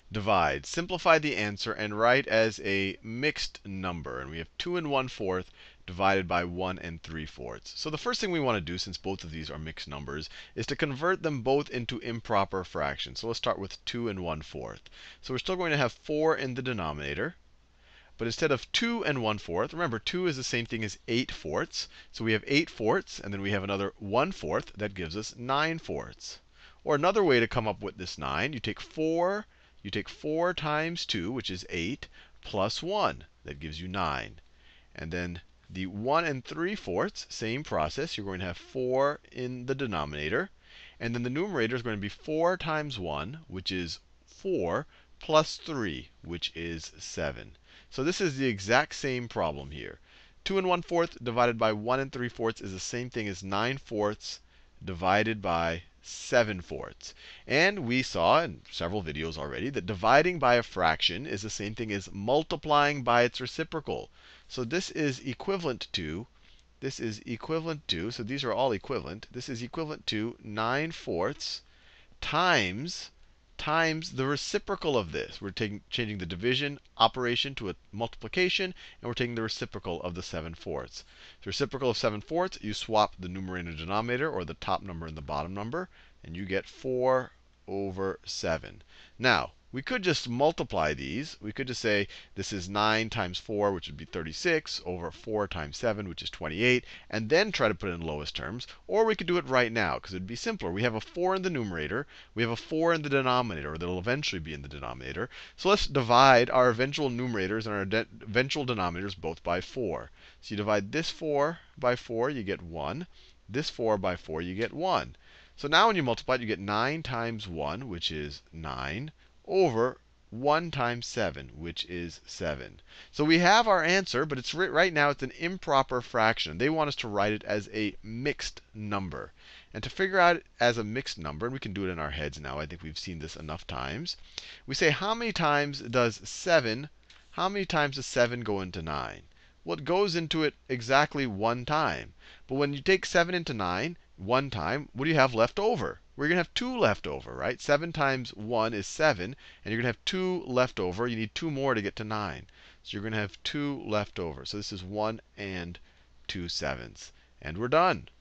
divide. Simplify the answer and write as a mixed number. And we have 2 1/4 divided by 1 3/4. So the first thing we want to do, since both of these are mixed numbers, is to convert them both into improper fractions. So let's start with 2 1/4. So we're still going to have 4 in the denominator. But instead of 2 1/4, remember 2 is the same thing as 8/4. So we have 8/4, and then we have another 1/4 that gives us 9/4. Or another way to come up with this 9, you take 4 times 2, which is 8, plus 1. That gives you 9. And then the 1 3/4, same process. You're going to have 4 in the denominator. And then the numerator is going to be 4 times 1, which is 4, plus 3, which is 7. So this is the exact same problem here. 2 1/4 divided by 1 3/4 is the same thing as 9/4 divided by 7/4. And we saw in several videos already that dividing by a fraction is the same thing as multiplying by its reciprocal. So this is equivalent to, so these are all equivalent. This is equivalent to 9/4 times the reciprocal of this. We're changing the division operation to a multiplication, and we're taking the reciprocal of the 7/4. The reciprocal of 7/4, you swap the numerator and denominator, or the top number and the bottom number, and you get 4/7. Now, we could just multiply these. We could just say this is 9 times 4, which would be 36, over 4 times 7, which is 28, and then try to put it in lowest terms. Or we could do it right now, because it would be simpler. We have a 4 in the numerator. We have a 4 in the denominator, or that will eventually be in the denominator. So let's divide our eventual numerators and our eventual denominators both by 4. So you divide this 4 by 4, you get 1. This 4 by 4, you get 1. So now when you multiply it, you get 9 times 1, which is 9, over 1 times 7, which is 7. So we have our answer, but it's right now it's an improper fraction. They want us to write it as a mixed number. And to figure out it as a mixed number, and we can do it in our heads now. I think we've seen this enough times. We say, how many times does 7 go into 9? Well, it goes into it exactly 1 time. But when you take 7 into 9, 1 time, what do you have left over? We're going to have 2 left over, right? 7 times 1 is 7, and you're going to have 2 left over. You need 2 more to get to 9. So you're going to have 2 left over. So this is 1 2/7. And we're done.